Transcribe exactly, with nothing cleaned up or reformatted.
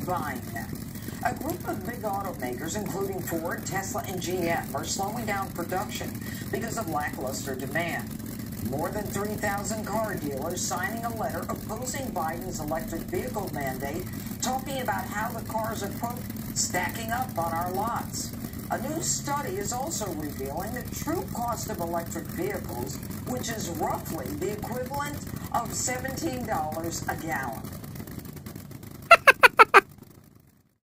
buying them. A group of big automakers, including Ford, Tesla, and G M, are slowing down production because of lackluster demand. More than three thousand car dealers signing a letter opposing Biden's electric vehicle mandate, talking about how the cars are, quote, stacking up on our lots. A new study is also revealing the true cost of electric vehicles, which is roughly the equivalent of seventeen dollars a gallon.